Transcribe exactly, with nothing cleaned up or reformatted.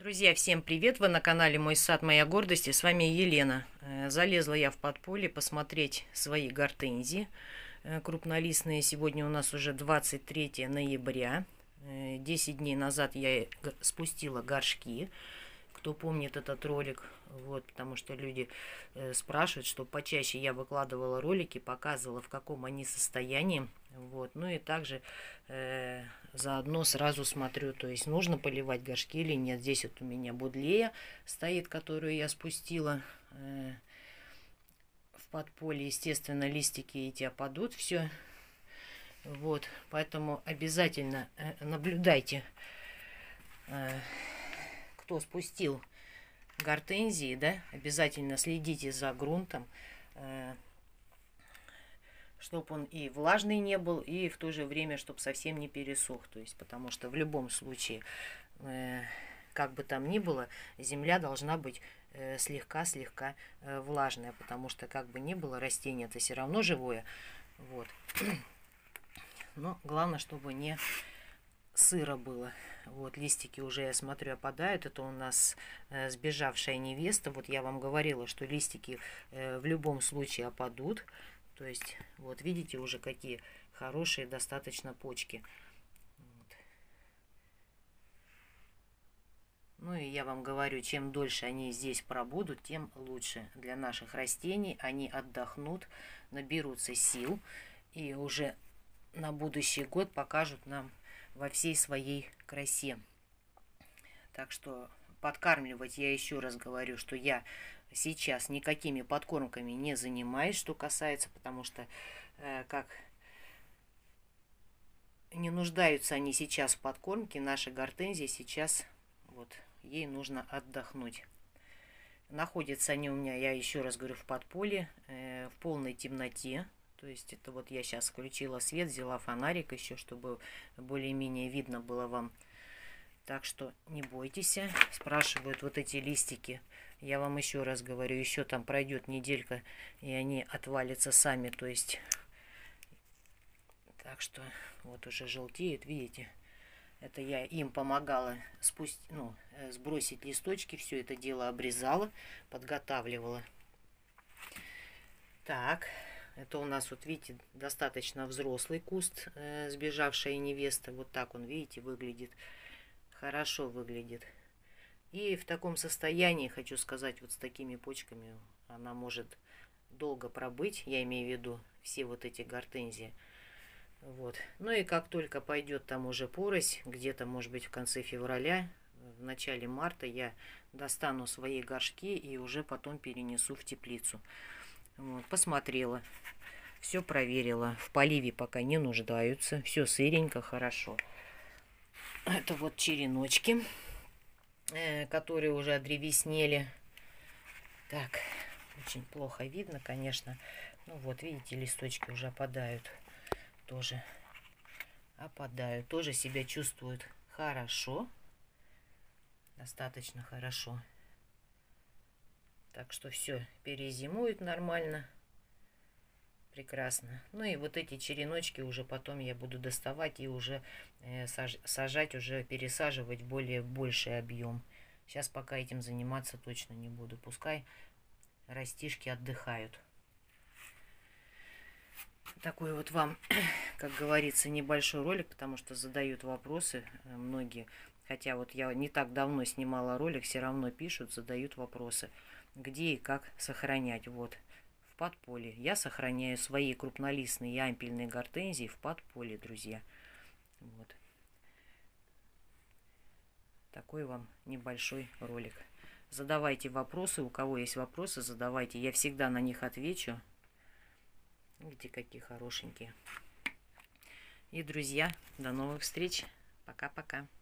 Друзья, всем привет! Вы на канале Мой сад, моя гордость, и с вами Елена. Залезла я в подполье посмотреть свои гортензии крупнолистные. Сегодня у нас уже двадцать третье ноября. десять дней назад я спустила горшки. Кто помнит этот ролик, вот, потому что люди э, спрашивают, что почаще я выкладывала ролики, показывала, в каком они состоянии. Вот. Ну и также э, заодно сразу смотрю, то есть нужно поливать горшки или нет. Здесь вот у меня будлея стоит, которую я спустила э, в подполье. Естественно, листики эти опадут, все. Вот, поэтому обязательно э, наблюдайте. Э, Кто спустил гортензии, да, обязательно следите за грунтом, э, чтобы он и влажный не был, и в то же время, чтобы совсем не пересох. То есть, потому что в любом случае, э, как бы там ни было, земля должна быть слегка-слегка э, э, влажная, потому что как бы ни было, растение это все равно живое. Вот. Но главное, чтобы не сыро было. Вот, листики уже, я смотрю, опадают. Это у нас э, сбежавшая невеста. Вот я вам говорила, что листики э, в любом случае опадут. То есть, вот видите уже какие хорошие достаточно почки. Вот. Ну и я вам говорю, чем дольше они здесь пробудут, тем лучше для наших растений. Они отдохнут, наберутся сил и уже на будущий год покажут нам во всей своей красе. Так что подкармливать, я еще раз говорю, что я сейчас никакими подкормками не занимаюсь, что касается, потому что э, как не нуждаются они сейчас в подкормке, наши гортензии сейчас, вот, ей нужно отдохнуть. Находятся они у меня, я еще раз говорю, в подполье, э, в полной темноте. То есть это вот я сейчас включила свет, взяла фонарик еще, чтобы более-менее видно было вам. Так что не бойтесь. Спрашивают вот эти листики. Я вам еще раз говорю, еще там пройдет неделька, и они отвалятся сами. То есть, так что вот уже желтеют, видите. Это я им помогала спустить, ну, сбросить листочки. Все это дело обрезала, подготавливала. Так. Это у нас, вот видите, достаточно взрослый куст, э, сбежавшая невеста. Вот так он, видите, выглядит. Хорошо выглядит. И в таком состоянии, хочу сказать, вот с такими почками она может долго пробыть. Я имею в виду все вот эти гортензии. Вот. Ну и как только пойдет там уже поросль, где-то, может быть, в конце февраля, в начале марта, я достану свои горшки и уже потом перенесу в теплицу. Вот, посмотрела, все проверила. В поливе пока не нуждаются. Все сыренько, хорошо. Это вот череночки, э, которые уже одревеснели. Так, очень плохо видно, конечно. Ну вот, видите, листочки уже опадают. Тоже опадают. Тоже себя чувствуют хорошо. Достаточно хорошо. Так что все перезимует нормально. Прекрасно. Ну и вот эти череночки уже потом я буду доставать и уже э, саж сажать, уже пересаживать в более больший объем. Сейчас пока этим заниматься точно не буду. Пускай растишки отдыхают. Такой вот вам, как говорится, небольшой ролик, потому что задают вопросы многие. Хотя вот я не так давно снимала ролик, все равно пишут, задают вопросы. Где и как сохранять. Вот, в подполье. Я сохраняю свои крупнолистные и ампельные гортензии в подполье, друзья. Вот. Такой вам небольшой ролик. Задавайте вопросы. У кого есть вопросы, задавайте. Я всегда на них отвечу. Видите, какие хорошенькие. И, друзья, до новых встреч. Пока-пока.